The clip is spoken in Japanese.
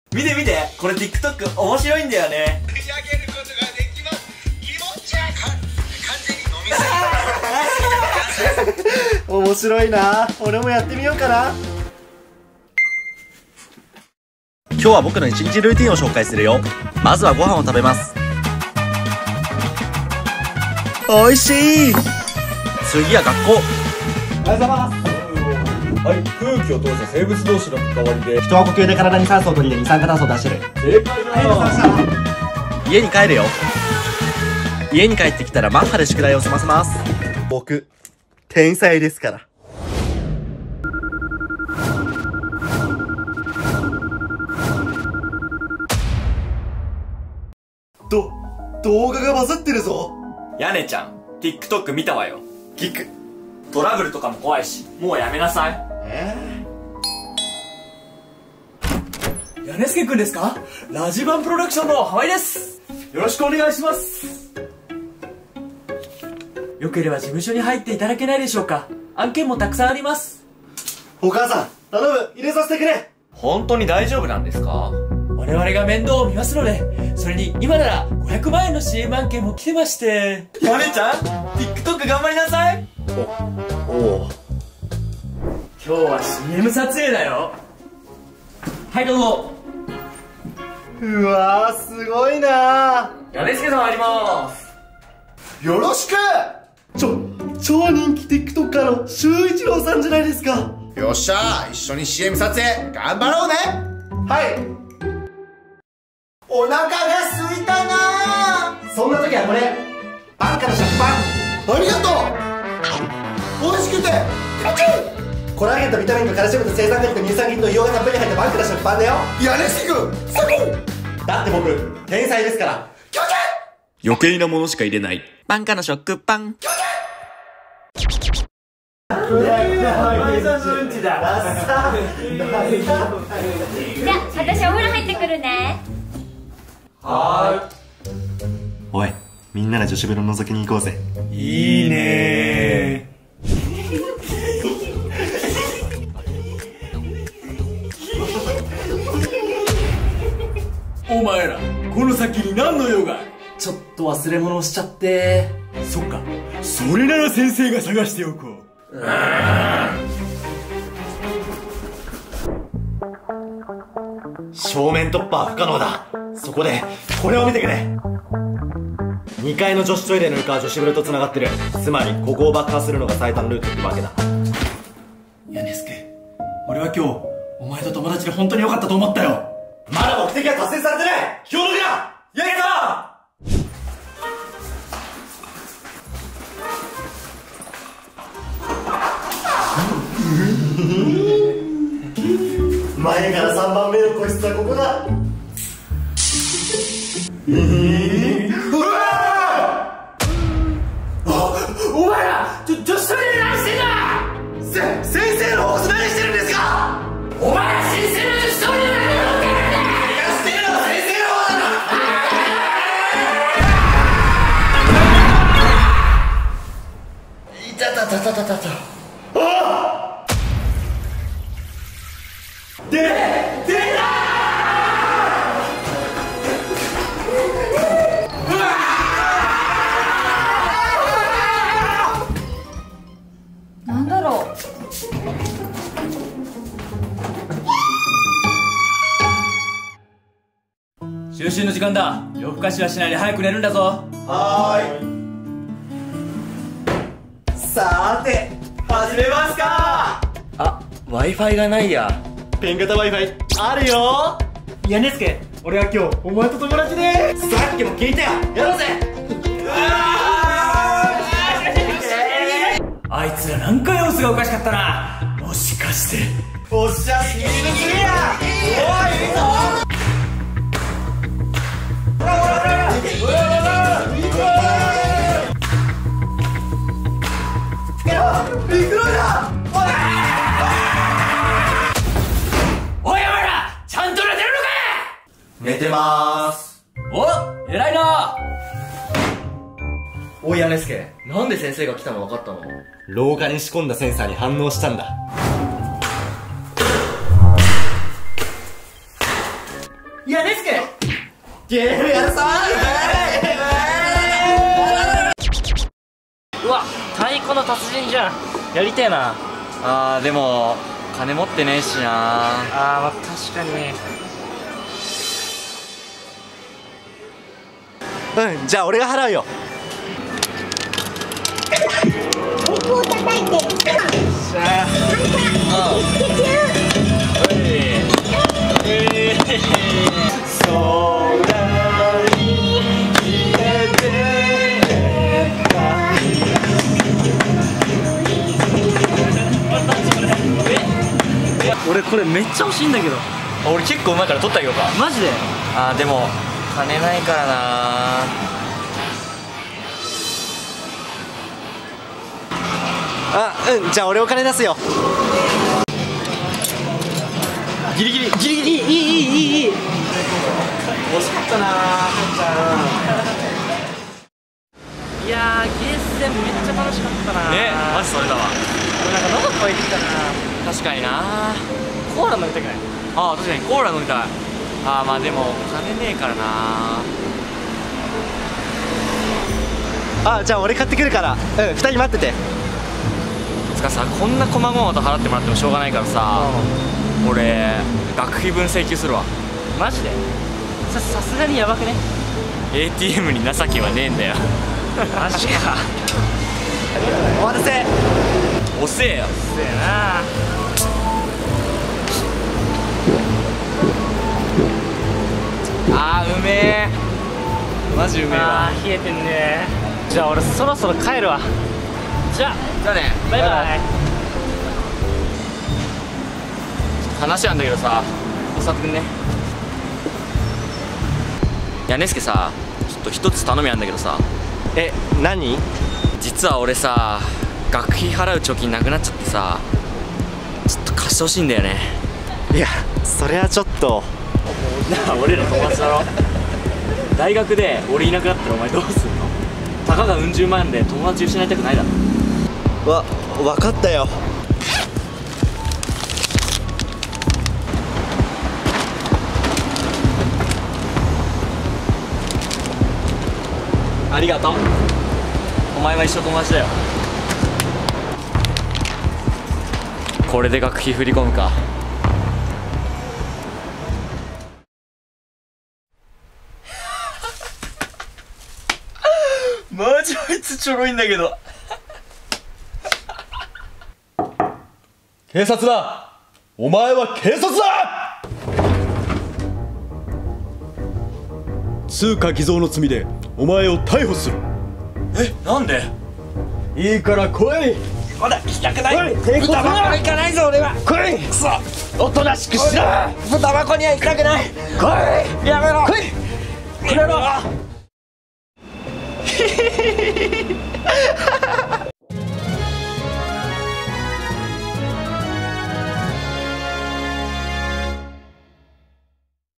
見て見て、これ TikTok 面白いんだよね。 仕上げることができます。気持ち悪い。完全に飲みすぎた。 面白いな。俺もやってみようかな。 今日は僕の一日ルーティンを紹介するよ。まずはご飯を食べます。おいしい。次は学校。 おはようございます。 はい、空気を通した生物同士の関わりで人は呼吸で体に酸素を取り入れ二酸化炭素を出してる。 正解だ。 家に帰るよ。家に帰ってきたらマッハで宿題を済ませます。 僕、天才ですから。動画がバズってるぞ。 やねちゃん、TikTok 見たわよ。トラブルとかも怖いし、もうやめなさい。 やねすけくんですか？ラジバンプロダクションの河合です。よろしくお願いします。よければ事務所に入っていただけないでしょうか？案件もたくさんあります。 お母さん、頼む、入れさせてくれ。 本当に大丈夫なんですか？ 我々が面倒を見ますので、それに今なら500万円の CM 案件も来てまして。 やねちゃん、TikTok 頑張りなさい。 今日は CM 撮影だよ。はい、どうぞ。 うわー、すごいな。 やねすけさん入ります。 よろしく。超人気 TikToker の修一郎さんじゃないですか。 よっしゃ、一緒に CM 撮影頑張ろうね。 はい。 お腹が空いたな。 そんな時はこれ、バンカの食パン。 ありがとう。美味しくてコラーゲンとビタミンとカルシウムと生酸菌と乳酸菌と硫黄がたっぷり入ったバンカの食パンだよ。 やねすけくん最高。 だって僕、天才ですから。 気持ち悪い。 余計なものしか入れない。バンカの食パン。 じゃあ、 私お風呂入ってくるね。 おい、みんなで女子風呂覗きに行こうぜ。 いいねお前ら、この先に何の用が？ちょっと忘れ物をしちゃって。そっか、それなら先生が探しておこう。 正面突破は不可能だ。そこで、これを見てくれ。2階の女子トイレの床は女子風呂と繋がってる。つまり、ここを爆破するのが最短ルートってわけだ。 やねすけ、俺は今日、お前と友達で本当に良かったと思ったよ。 まだ目的は達成されてない。気を抜くな。やけた。前から3番目の個室はここだ。うわお前ら、女子トイレで何してんだ！ 先生の方こそ何してるんですか。 お前ら先生の女子トイレで何してんだ！ してるのは先生の方だ。いたたたたたたた。 なんだろう。 就寝の時間だ。夜更かしはしないで早く寝るんだぞ。 さーて、始めますか。 あ、Wi-Fi がないや。 ペン型 Wi-Fi あるよ。 やねすけ、俺は今日お前と友達で。 さっきも聞いたよ。やろうぜ。 あいつらなんか様子がおかしかったな。もしかして。 おっしゃ、スピードするや。おい、いいぞ。 おい、お前らちゃんと寝てるのか！ 寝てまーす。 お、偉いな。 おいやねすけ、なんで先生が来たの分かったの？ 廊下に仕込んだセンサーに反応したんだ。 いや、レスケゲームやるぞうわ、太鼓の達人じゃん。やりてえな。 あーでも金持ってねえしな。 まあ確かに。 うん、じゃあ俺が払うよ。 俺これめっちゃ欲しいんだけど。 俺結構うまいから取ってあげようか。 マジで。 あーでも金ないからな。 あ、うん、じゃあ俺お金出すよ。ギリギリギリギリ、いい惜しかったないやー、ゲーセンめっちゃ楽しかったな。 ね、マジそれだわ。 俺なんか喉渇いてきたな。 確かにな。 コーラ飲みたくない？ あー確かにコーラ飲みたい。あーまあでも金ねえからな。 あ、じゃあ俺買ってくるから、うん、2人待ってて。 つかさ、こんな細々と払ってもらってもしょうがないからさ、俺学費分請求するわ。 マジで？さすがにやばくね？ ATM に情けはねえんだよ。 マジか。 お待たせ。 遅えよ。 そうやな。 あーうめえ。マジうめえわ。 冷えてんね。じゃあ俺そろそろ帰るわ。じゃあね、 バイバイ。 話なんだけどさ、教わってくんね。いやねすけさ、ちょっと一つ頼みあんだけどさ。 え、何？ 実は俺さ、学費払う貯金なくなっちゃってさ、ちょっと貸してほしいんだよね。 いや、それはちょっと。 なあ、俺ら友達だろ。大学で俺いなくなったらお前どうすんの？たかがうん十万で友達失いたくないだろ。 わかったよ。 ありがとう。お前は一生友達だよ。これで学費振り込むか。マジあいつちょろいんだけど。 警察だ。お前は警察だ。通貨偽造の罪でお前を逮捕する。 え、なんで？ いいから来い。 まだ行きたくない。 抵抗するな。 豚箱行かないぞ俺は。 来い。 くそ、 おとなしくしろ。 豚箱には行きたくない。 来い。 やめろ。 来い。くれろ。